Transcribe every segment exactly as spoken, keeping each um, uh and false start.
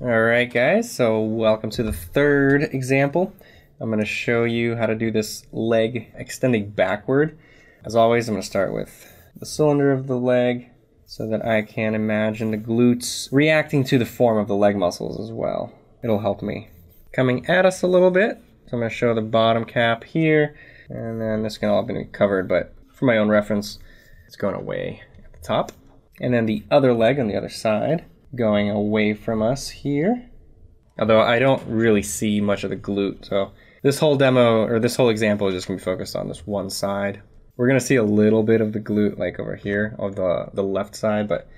Alright guys, so welcome to the third example. I'm going to show you how to do this leg extending backward. As always, I'm going to start with the cylinder of the leg so that I can imagine the glutes reacting to the form of the leg muscles as well. It'll help me. Coming at us a little bit, so I'm going to show the bottom cap here, and then this can all be covered, but for my own reference, it's going away at the top. And then the other leg on the other side, going away from us here. Although I don't really see much of the glute, so this whole demo, or this whole example is just going to be focused on this one side. We're going to see a little bit of the glute like over here, of the, the left side, but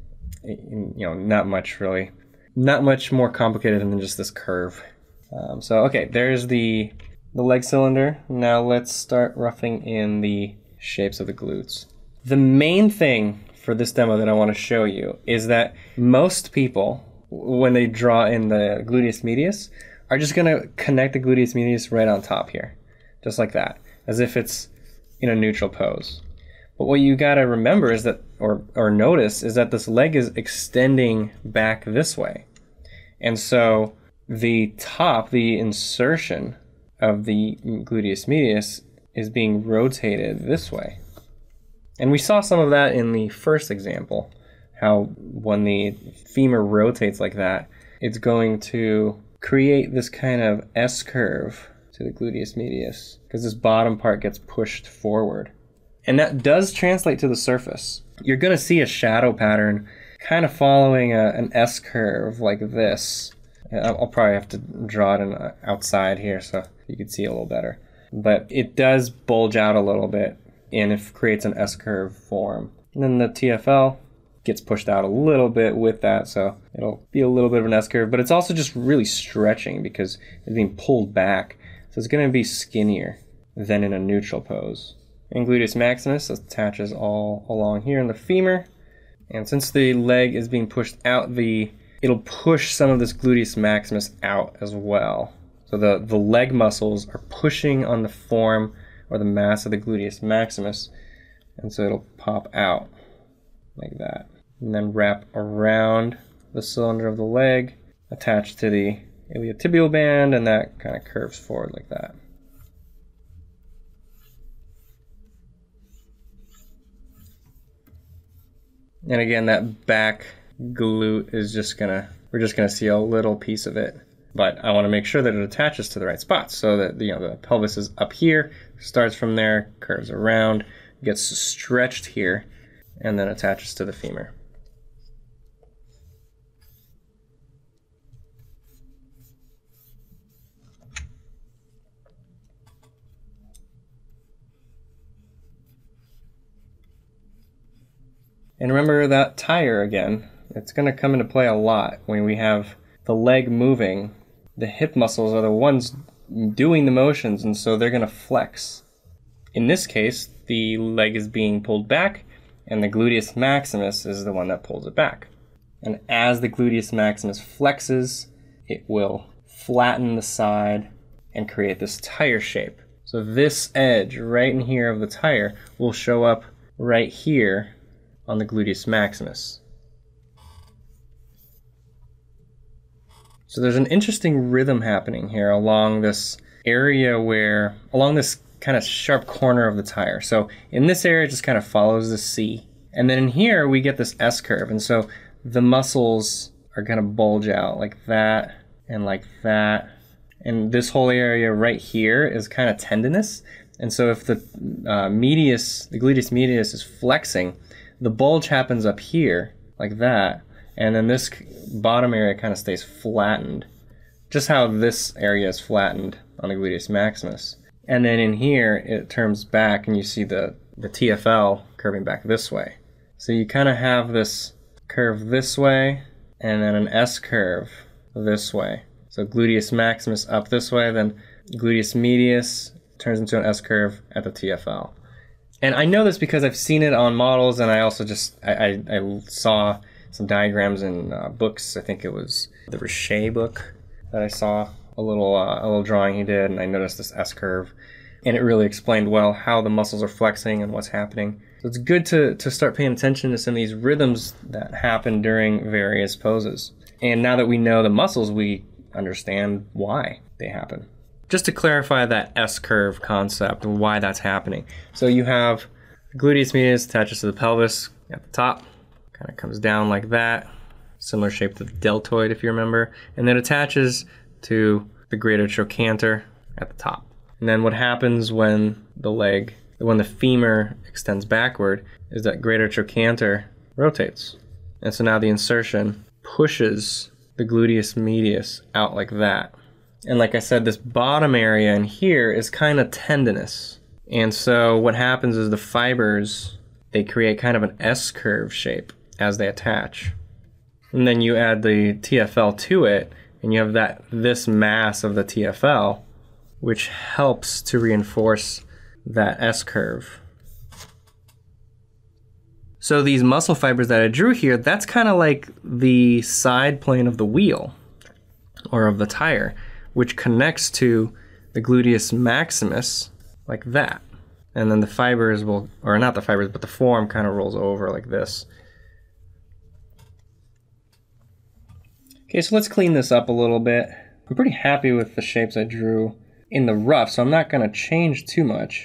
you know, not much really. Not much more complicated than just this curve. Um, so okay, there's the, the leg cylinder. Now let's start roughing in the shapes of the glutes. The main thing for this demo that I want to show you is that most people, when they draw in the gluteus medius, are just going to connect the gluteus medius right on top here, just like that, as if it's in a neutral pose. But what you got to remember is that, or, or notice, is that this leg is extending back this way. And so the top, the insertion of the gluteus medius is being rotated this way. And we saw some of that in the first example, how when the femur rotates like that, it's going to create this kind of S-curve to the gluteus medius, because this bottom part gets pushed forward. And that does translate to the surface. You're going to see a shadow pattern kind of following a, an S-curve like this. I'll probably have to draw it in, uh, outside here so you can see a little better. But it does bulge out a little bit, and it creates an S-curve form. And then the T F L gets pushed out a little bit with that, so it'll be a little bit of an S-curve, but it's also just really stretching because it's being pulled back. So it's going to be skinnier than in a neutral pose. And gluteus maximus attaches all along here in the femur. And since the leg is being pushed out, the it'll push some of this gluteus maximus out as well. So the, the leg muscles are pushing on the form or the mass of the gluteus maximus, and so it'll pop out like that, and then wrap around the cylinder of the leg, attached to the iliotibial band, and that kind of curves forward like that. And again, that back glute is just gonna, we're just gonna see a little piece of it. But I want to make sure that it attaches to the right spots, so that you know the pelvis is up here, starts from there, curves around, gets stretched here, and then attaches to the femur. And remember that tire again, it's going to come into play a lot when we have the leg moving. The hip muscles are the ones doing the motions, and so they're going to flex. In this case, the leg is being pulled back, and the gluteus maximus is the one that pulls it back. And as the gluteus maximus flexes, it will flatten the side and create this tire shape. So this edge right in here of the tire will show up right here on the gluteus maximus. So there's an interesting rhythm happening here along this area where, along this kind of sharp corner of the tire. So in this area, it just kind of follows the C. And then in here, we get this S-curve. And so the muscles are going to bulge out like that and like that. And this whole area right here is kind of tendinous. And so if the uh, medius, the gluteus medius is flexing, the bulge happens up here like that. And then this bottom area kind of stays flattened, just how this area is flattened on the gluteus maximus. And then in here, it turns back and you see the, the T F L curving back this way. So you kind of have this curve this way, and then an S curve this way. So gluteus maximus up this way, then gluteus medius turns into an S curve at the T F L. And I know this because I've seen it on models, and I also just, I, I, I saw some diagrams in uh, books. I think it was the Richer book that I saw a little uh, a little drawing he did, and I noticed this S curve, and it really explained well how the muscles are flexing and what's happening. So it's good to, to start paying attention to some of these rhythms that happen during various poses. And now that we know the muscles, we understand why they happen. Just to clarify that S-curve concept and why that's happening. So you have the gluteus medius attaches to the pelvis at the top, kind of comes down like that, similar shape to the deltoid if you remember, and then attaches to the greater trochanter at the top. And then what happens when the leg, when the femur extends backward, is that greater trochanter rotates. And so now the insertion pushes the gluteus medius out like that. And like I said, this bottom area in here is kind of tendinous. And so what happens is the fibers, they create kind of an S-curve shape as they attach. And then you add the T F L to it, and you have that this mass of the T F L, which helps to reinforce that S-curve. So these muscle fibers that I drew here, that's kind of like the side plane of the wheel, or of the tire, which connects to the gluteus maximus like that. And then the fibers will, or not the fibers, but the form kind of rolls over like this. Okay, so let's clean this up a little bit. I'm pretty happy with the shapes I drew in the rough, so I'm not going to change too much.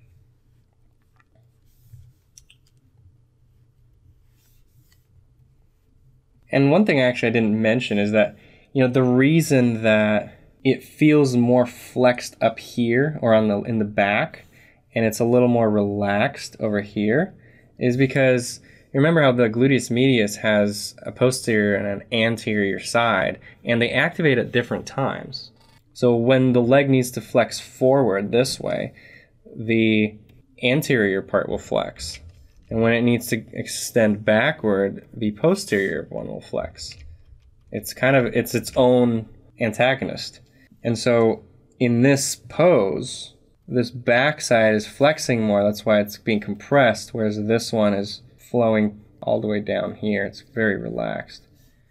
And one thing actually I didn't mention is that, you know, the reason that it feels more flexed up here or on the in the back, and it's a little more relaxed over here, is because you remember how the gluteus medius has a posterior and an anterior side, and they activate at different times. So when the leg needs to flex forward this way, the anterior part will flex. And when it needs to extend backward, the posterior one will flex. It's kind of, it's its own antagonist. And so in this pose, this back side is flexing more, that's why it's being compressed, whereas this one is flowing all the way down here. It's very relaxed.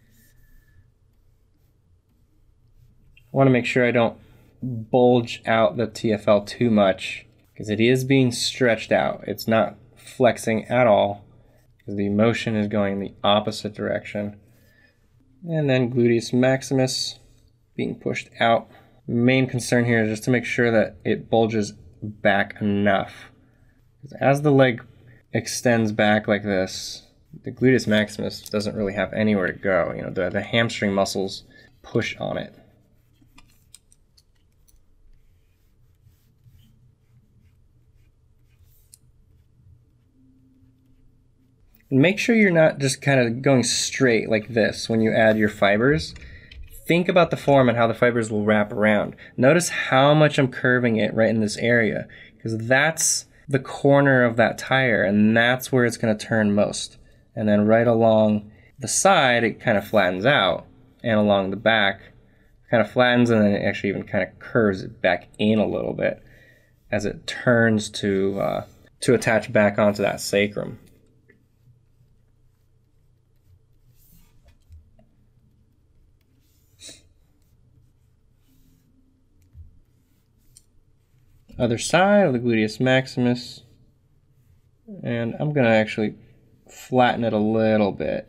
I want to make sure I don't bulge out the T F L too much, because it is being stretched out. It's not flexing at all, because the motion is going in the opposite direction. And then gluteus maximus being pushed out. Main concern here is just to make sure that it bulges back enough. As the leg extends back like this, the gluteus maximus doesn't really have anywhere to go. You know, the, the hamstring muscles push on it. Make sure you're not just kind of going straight like this when you add your fibers. Think about the form and how the fibers will wrap around. Notice how much I'm curving it right in this area, because that's the corner of that tire, and that's where it's going to turn most. And then right along the side, it kind of flattens out, and along the back, it kind of flattens, and then it actually even kind of curves it back in a little bit as it turns to, uh, to attach back onto that sacrum. Other side of the gluteus maximus, and I'm going to actually flatten it a little bit.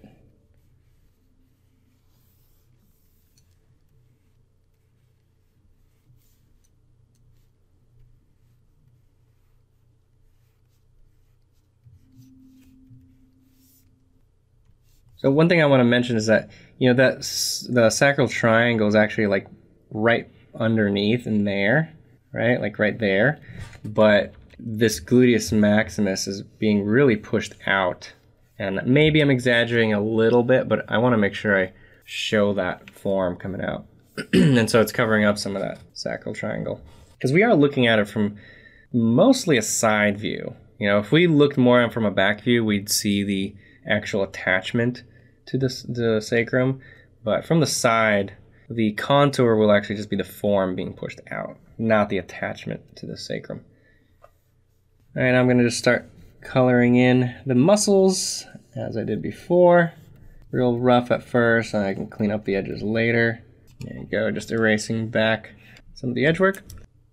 So one thing I want to mention is that, you know, that the sacral triangle is actually like right underneath in there. Right, like right there, but this gluteus maximus is being really pushed out, and maybe I'm exaggerating a little bit, but I want to make sure I show that form coming out. And so it's covering up some of that sacral triangle, because we are looking at it from mostly a side view. You know, if we looked more from a back view, we'd see the actual attachment to this, the sacrum, but from the side, the contour will actually just be the form being pushed out, not the attachment to the sacrum. All right, I'm going to just start coloring in the muscles as I did before. Real rough at first, and I can clean up the edges later. There you go, just erasing back some of the edge work.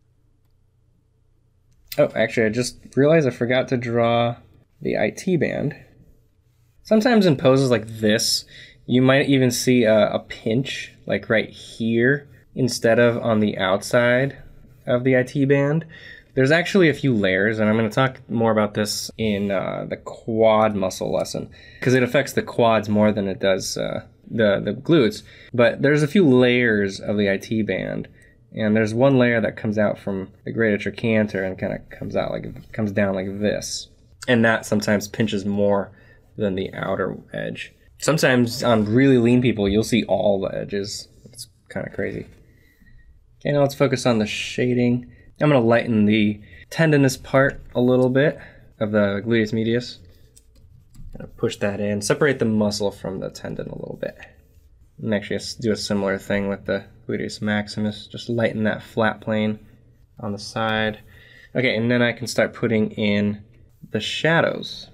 Oh, actually, I just realized I forgot to draw the I T band. Sometimes in poses like this, You might even see a, a pinch, like right here, instead of on the outside of the I T band. There's actually a few layers, and I'm going to talk more about this in uh, the quad muscle lesson, because it affects the quads more than it does uh, the, the glutes. But there's a few layers of the I T band, and there's one layer that comes out from the greater trochanter and kind of comes out like comes down like this, and that sometimes pinches more than the outer edge. Sometimes on really lean people, you'll see all the edges. It's kind of crazy. Okay, now let's focus on the shading. I'm going to lighten the tendinous part a little bit of the gluteus medius. Kind of push that in, separate the muscle from the tendon a little bit. And actually do a similar thing with the gluteus maximus. Just lighten that flat plane on the side. Okay, and then I can start putting in the shadows.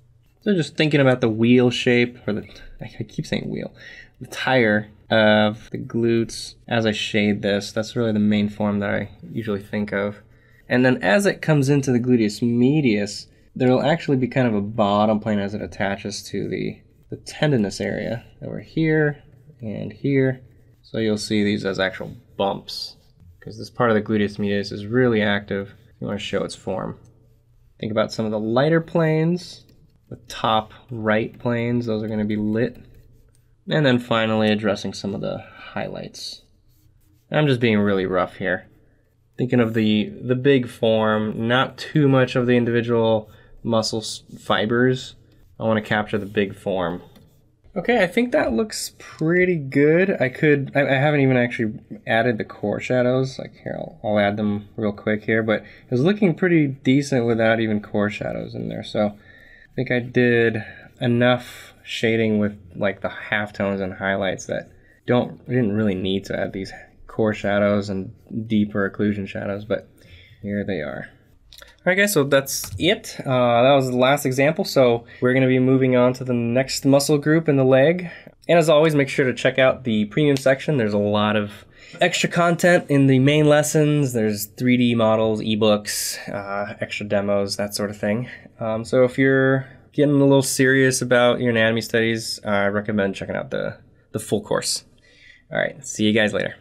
So just thinking about the wheel shape, or the, I keep saying wheel, the tire of the glutes as I shade this. That's really the main form that I usually think of. And then as it comes into the gluteus medius, there'll actually be kind of a bottom plane as it attaches to the, the tendinous area over here and here. So you'll see these as actual bumps, because this part of the gluteus medius is really active. You want to show its form. Think about some of the lighter planes, the top right planes, those are going to be lit. And then finally addressing some of the highlights. I'm just being really rough here. Thinking of the, the big form, not too much of the individual muscle fibers. I want to capture the big form. Okay, I think that looks pretty good. I could, I, I haven't even actually added the core shadows. Like here, I'll, I'll add them real quick here, but it was looking pretty decent without even core shadows in there. So I think I did enough shading with like the halftones and highlights that don't didn't really need to add these core shadows and deeper occlusion shadows, but here they are. Alright guys, so that's it. Uh, that was the last example, so we're going to be moving on to the next muscle group in the leg. And as always, make sure to check out the premium section. There's a lot of extra content in the main lessons. There's three D models, ebooks, uh, extra demos, that sort of thing. Um, so if you're getting a little serious about your anatomy studies, I recommend checking out the, the full course. All right, see you guys later.